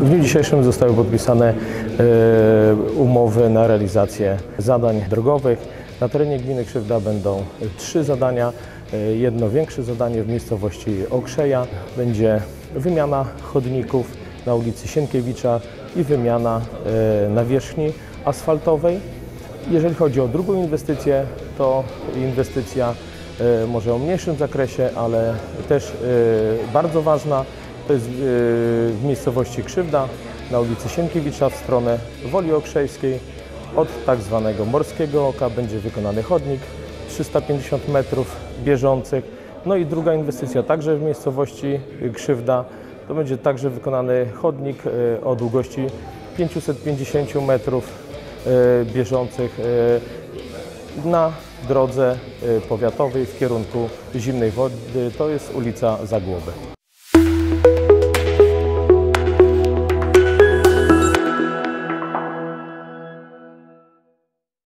W dniu dzisiejszym zostały podpisane umowy na realizację zadań drogowych. Na terenie gminy Krzywda będą 3 zadania. Jedno większe zadanie w miejscowości Okrzeja będzie wymiana chodników na ulicy Sienkiewicza i wymiana nawierzchni asfaltowej. Jeżeli chodzi o drugą inwestycję, to inwestycja może o mniejszym zakresie, ale też bardzo ważna. To jest w miejscowości Krzywda na ulicy Sienkiewicza w stronę Woli Okrzejskiej. Od tak zwanego Morskiego Oka będzie wykonany chodnik 350 metrów bieżących. No i druga inwestycja także w miejscowości Krzywda. To będzie także wykonany chodnik o długości 550 metrów bieżących na drodze powiatowej w kierunku Zimnej Wody. To jest ulica Zagłoby.